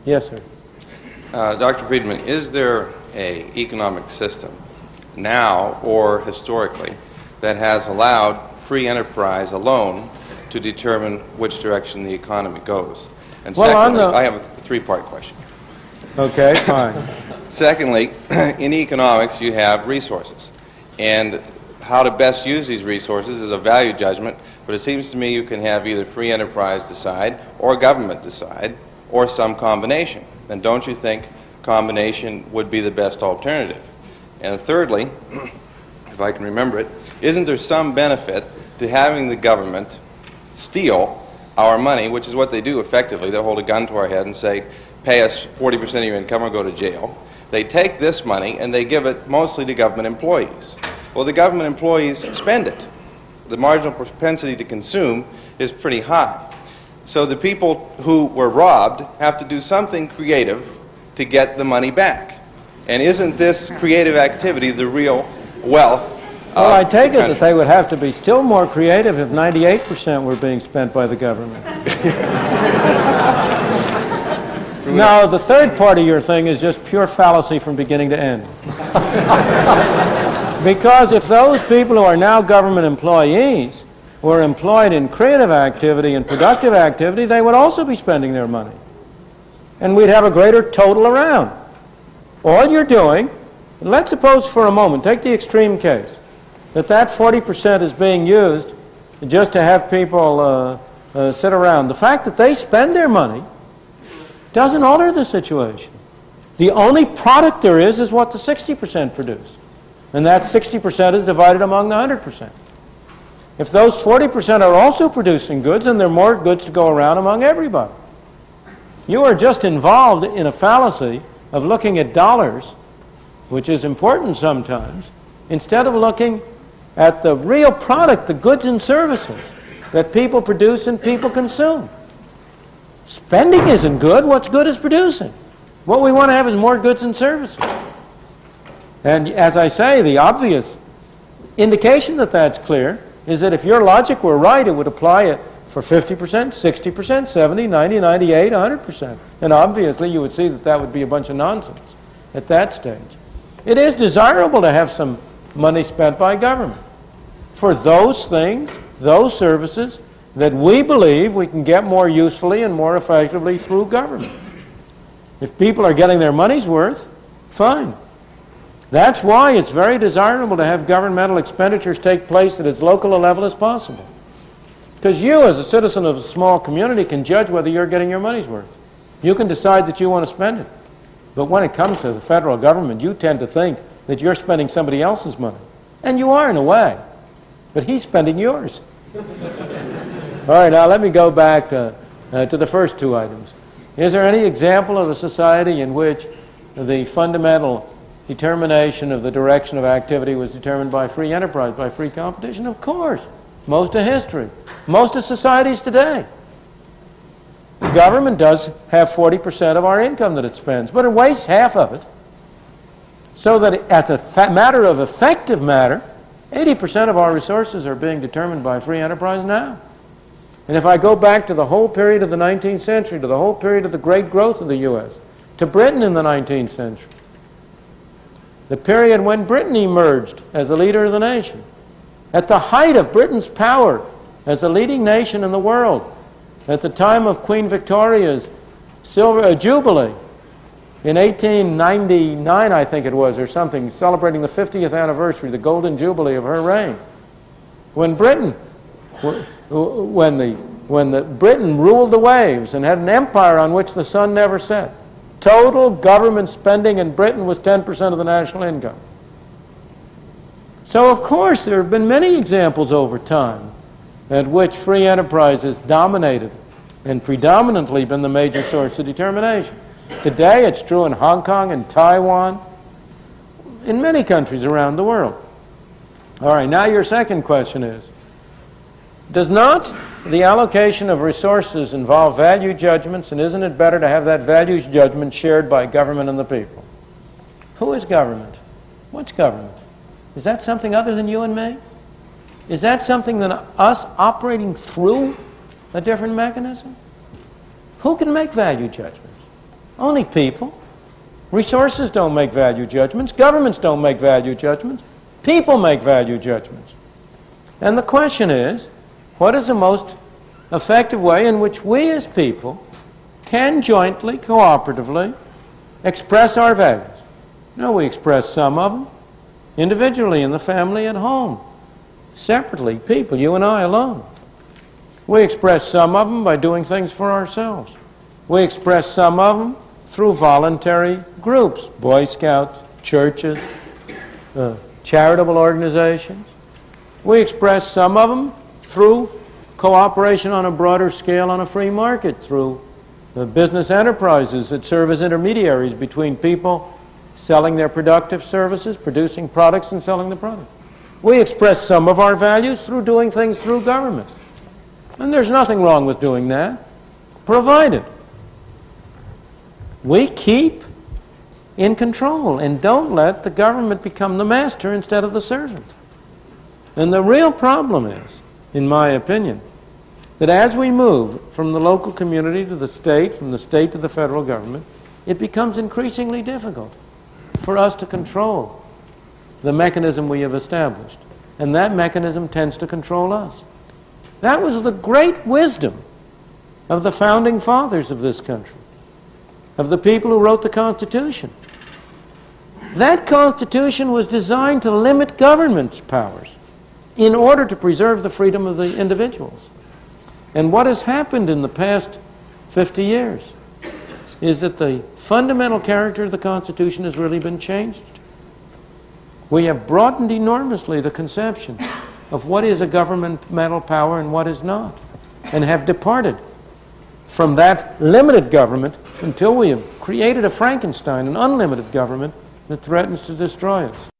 Yes, sir. Dr. Friedman, is there an economic system now or historically that has allowed free enterprise alone to determine which direction the economy goes? And well, secondly, I have a three-part question. Okay, fine. Secondly, in economics you have resources, and how to best use these resources is a value judgment, but it seems to me you can have either free enterprise decide or government decide or some combination. And don't you think combination would be the best alternative? And thirdly, if I can remember it, isn't there some benefit to having the government steal our money, which is what they do effectively? They'll hold a gun to our head and say, pay us 40% of your income or go to jail. They take this money and they give it mostly to government employees. Well, the government employees spend it. The marginal propensity to consume is pretty high. So the people who were robbed have to do something creative to get the money back. And isn't this creative activity the real wealth? Well, I take it that they would have to be still more creative if 98% were being spent by the government. No, the third part of your thing is just pure fallacy from beginning to end. Because if those people who are now government employees were employed in creative activity and productive activity, they would also be spending their money. And we'd have a greater total around. All you're doing, let's suppose for a moment, take the extreme case, that 40% is being used just to have people sit around. The fact that they spend their money doesn't alter the situation. The only product there is what the 60% produce. And that 60% is divided among the 100%. If those 40% are also producing goods, then there are more goods to go around among everybody. You are just involved in a fallacy of looking at dollars, which is important sometimes, instead of looking at the real product, the goods and services that people produce and people consume. Spending isn't good. What's good is producing. What we want to have is more goods and services. And as I say, the obvious indication that that's clear is that if your logic were right, it would apply it for 50%, 60%, 70, 90, 98, 100%. And obviously you would see that that would be a bunch of nonsense at that stage. It is desirable to have some money spent by government for those things, those services that we believe we can get more usefully and more effectively through government. If people are getting their money's worth, fine. That's why it's very desirable to have governmental expenditures take place at as local a level as possible. Because you, as a citizen of a small community, can judge whether you're getting your money's worth. You can decide that you want to spend it. But when it comes to the federal government, you tend to think that you're spending somebody else's money. And you are in a way. But he's spending yours. All right, now let me go back to the first two items. Is there any example of a society in which the fundamental determination of the direction of activity was determined by free enterprise, by free competition? Of course. Most of history. Most of societies today. The government does have 40% of our income that it spends, but it wastes half of it. So that as a matter of effective matter, 80% of our resources are being determined by free enterprise now. And if I go back to the whole period of the 19th century, to the whole period of the great growth of the U.S., to Britain in the 19th century, the period when Britain emerged as a leader of the nation, at the height of Britain's power as a leading nation in the world, at the time of Queen Victoria's Jubilee, in 1899, I think it was, or something, celebrating the 50th anniversary, the Golden Jubilee of her reign, when Britain ruled the waves and had an empire on which the sun never set. Total government spending in Britain was 10% of the national income. So, of course, there have been many examples over time at which free enterprise has dominated and predominantly been the major source of determination. Today, it's true in Hong Kong and Taiwan, in many countries around the world. All right, now your second question is, does not the allocation of resources involve value judgments, and isn't it better to have that value judgment shared by government and the people? Who is government? What's government? Is that something other than you and me? Is that something than us operating through a different mechanism? Who can make value judgments? Only people. Resources don't make value judgments. Governments don't make value judgments. People make value judgments. And the question is, what is the most effective way in which we as people can jointly, cooperatively express our values? No, we express some of them individually in the family at home, separately, people, you and I alone. We express some of them by doing things for ourselves. We express some of them through voluntary groups, Boy Scouts, churches, charitable organizations. We express some of them through cooperation on a broader scale on a free market, through business enterprises that serve as intermediaries between people selling their productive services, producing products and selling the product. We express some of our values through doing things through government. And there's nothing wrong with doing that, provided we keep in control and don't let the government become the master instead of the servant. And the real problem is, in my opinion, that as we move from the local community to the state, from the state to the federal government, it becomes increasingly difficult for us to control the mechanism we have established. And that mechanism tends to control us. That was the great wisdom of the founding fathers of this country, of the people who wrote the Constitution. That Constitution was designed to limit government's powers in order to preserve the freedom of the individuals. And what has happened in the past 50 years is that the fundamental character of the Constitution has really been changed. We have broadened enormously the conception of what is a governmental power and what is not, and have departed from that limited government until we have created a Frankenstein, an unlimited government that threatens to destroy us.